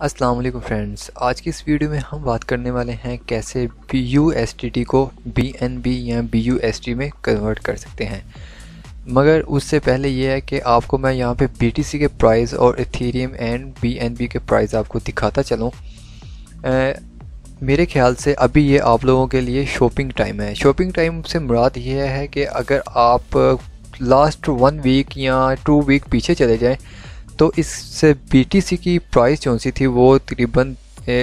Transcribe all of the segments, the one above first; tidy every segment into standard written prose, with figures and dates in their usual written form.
अस्सलाम वालेकुम फ्रेंड्स, आज की इस वीडियो में हम बात करने वाले हैं कैसे USDT को BNB या BUSD में कन्वर्ट कर सकते हैं। मगर उससे पहले ये है कि आपको मैं यहाँ पे BTC के प्राइस और इथेरियम एंड BNB के प्राइस आपको दिखाता चलूँ। मेरे ख्याल से अभी ये आप लोगों के लिए शॉपिंग टाइम है। शॉपिंग टाइम से मुराद ये है कि अगर आप लास्ट 1 वीक या 2 वीक पीछे चले जाएं तो इससे BTC की प्राइस जो सी थी वो तकरीबन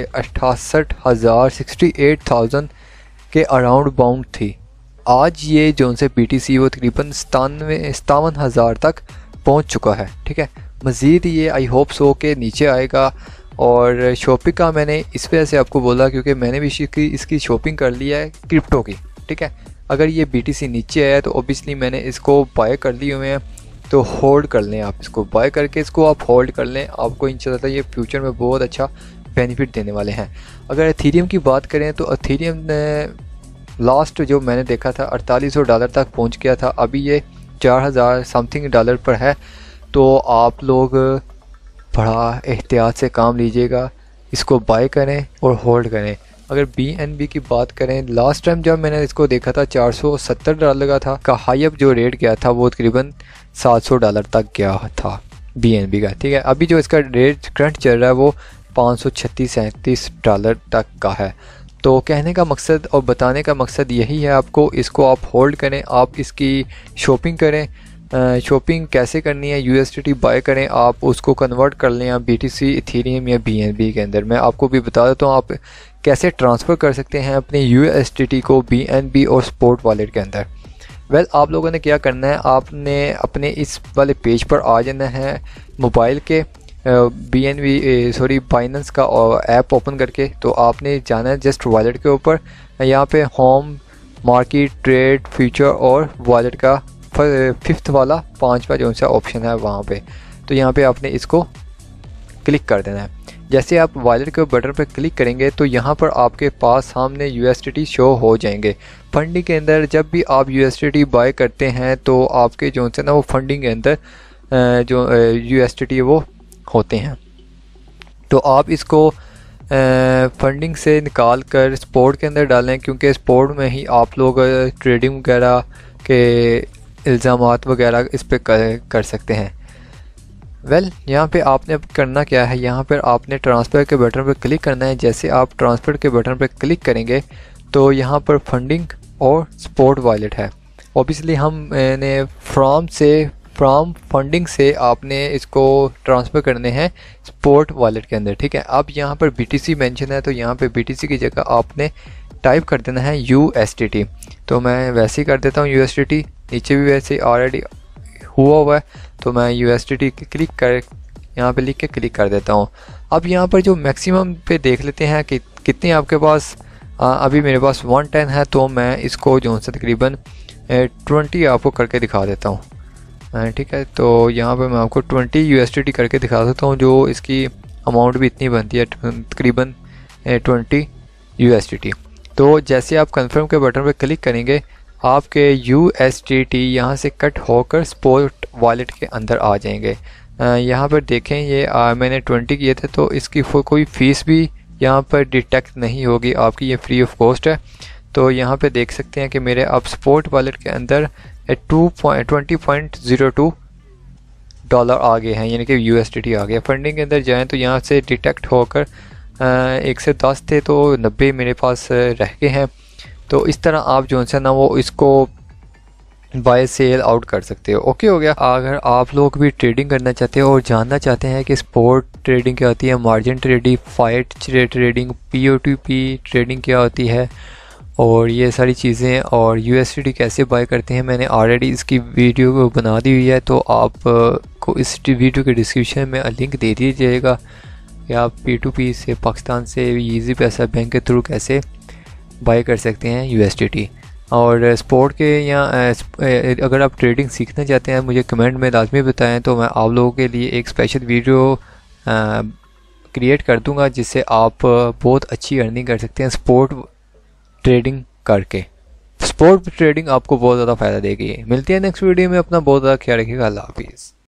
68,000 के अराउंड बाउंड थी। आज ये जो से BTC वो तकरीबन 57,000 तक पहुंच चुका है। ठीक है, मज़ीद ये आई होप सो के नीचे आएगा। और शॉपिंग का मैंने इस वजह से आपको बोला क्योंकि मैंने भी इसकी शॉपिंग कर लिया है क्रिप्टो की। ठीक है, अगर ये BTC नीचे आया तो ओबियसली मैंने इसको बाय कर लिए हुए हैं, तो होल्ड कर लें। आप इसको बाय करके इसको आप होल्ड कर लें, आपको इंशाल्लाह ये फ्यूचर में बहुत अच्छा बेनिफिट देने वाले हैं। अगर एथेरियम की बात करें तो एथेरियम ने लास्ट जो मैंने देखा था $4800 तक पहुंच गया था। अभी ये 4000 समथिंग डॉलर पर है। तो आप लोग बड़ा एहतियात से काम लीजिएगा, इसको बाय करें और होल्ड करें। अगर BNB की बात करें, लास्ट टाइम जब मैंने इसको देखा था $470 का था का हाई अप जो रेट गया था वो तकरीबन $700 तक गया था BNB का। ठीक है, अभी जो इसका रेट करंट चल रहा है वो $536-37 तक का है। तो कहने का मकसद और बताने का मकसद यही है आपको, इसको आप होल्ड करें, आप इसकी शॉपिंग करें। शॉपिंग कैसे करनी है, USDT बाय करें, आप उसको कन्वर्ट कर लें या BTC, इथेरियम या BNB के अंदर। मैं आपको भी बता देता हूँ आप कैसे ट्रांसफ़र कर सकते हैं अपने USDT को BNB और स्पॉट वॉलेट के अंदर। वेल, आप लोगों ने क्या करना है, आपने अपने इस वाले पेज पर आ जाना है मोबाइल के बाइनेंस का ऐप ओपन करके। तो आपने जाना है जस्ट वॉलेट के ऊपर, यहाँ पे होम, मार्केट, ट्रेड, फ्यूचर और वॉलेट का 5th वाला 5वां जो सा ऑप्शन है वहाँ पे। तो यहाँ पे आपने इसको क्लिक कर देना है। जैसे आप वॉलेट के बटन पर क्लिक करेंगे तो यहाँ पर आपके पास सामने USDT शो हो जाएंगे। फंडिंग के अंदर जब भी आप USDT बाय करते हैं तो आपके जो से ना वो फंडिंग के अंदर जो USDT वो होते हैं। तो आप इसको फंडिंग से निकाल कर स्पॉट के अंदर डालें, क्योंकि स्पॉट में ही आप लोग ट्रेडिंग वगैरह के इल्ज़ामात वगैरह इस पर कर सकते हैं। वेल, यहाँ पे आपने अब करना क्या है, यहाँ पर आपने ट्रांसफ़र के बटन पर क्लिक करना है। जैसे आप ट्रांसफ़र के बटन पर क्लिक करेंगे तो यहाँ पर फंडिंग और स्पॉट वॉलेट है। ऑब्वियसली हमने फ्रॉम फंडिंग से आपने इसको ट्रांसफ़र करने हैं स्पॉट वॉलेट के अंदर। ठीक है, अब यहाँ पर BTC मेंशन है तो यहाँ पे BTC की जगह आपने टाइप कर देना है USDT। तो मैं वैसे ही कर देता हूँ USDT, नीचे भी वैसे ऑलरेडी हुआ है तो मैं USDT क्लिक कर यहाँ पे लिख के क्लिक कर देता हूँ। अब यहाँ पर जो मैक्सिमम पे देख लेते हैं कि कितने आपके पास। अभी मेरे पास 110 है तो मैं इसको जो से तकरीबन 20 आपको करके दिखा देता हूँ। ठीक है, तो यहाँ पे मैं आपको 20 USDT करके दिखा देता हूँ, जो इसकी अमाउंट भी इतनी बनती है तकरीबन 20 USDT। तो जैसे आप कंफर्म के बटन पर क्लिक करेंगे आपके USDT यहाँ से कट होकर स्पॉट वॉलेट के अंदर आ जाएंगे। यहाँ पर देखें ये मैंने 20 किए थे तो इसकी कोई फ़ीस भी यहाँ पर डिटेक्ट नहीं होगी आपकी, ये फ्री ऑफ कॉस्ट है। तो यहाँ पे देख सकते हैं कि मेरे अब स्पॉट वॉलेट के अंदर 20.02 डॉलर आ गए हैं, यानी कि USDT आ गया। फंडिंग के अंदर जाएं तो यहाँ से डिटेक्ट होकर 1 से 10 थे तो 90 मेरे पास रह गए हैं। तो इस तरह आप जो है ना वो इसको बाय सेल आउट कर सकते हो। ओके हो गया। अगर आप लोग भी ट्रेडिंग करना चाहते हो और जानना चाहते हैं कि स्पॉट ट्रेडिंग क्या होती है, margin trading, fiat trading, POTP trading क्या होती है और ये सारी चीज़ें, और USDT कैसे बाय करते हैं, मैंने ऑलरेडी इसकी वीडियो बना दी हुई है। तो आप को इस वीडियो के डिस्क्रिप्शन में लिंक दे दीजिएगा कि आप P2P से पाकिस्तान से ईजी पैसा बैंक के थ्रू कैसे बाय कर सकते हैं USDT। और स्पॉट के या अगर आप ट्रेडिंग सीखना चाहते हैं मुझे कमेंट में लाजमी बताएं, तो मैं आप लोगों के लिए एक स्पेशल वीडियो क्रिएट कर दूंगा जिससे आप बहुत अच्छी अर्निंग कर सकते हैं स्पॉट ट्रेडिंग करके। स्पॉट ट्रेडिंग आपको बहुत ज़्यादा फ़ायदा देगी। मिलती है नेक्स्ट वीडियो में, अपना बहुत ज़्यादा ख्याल रखिएगा। अल्लाह हाफिज़।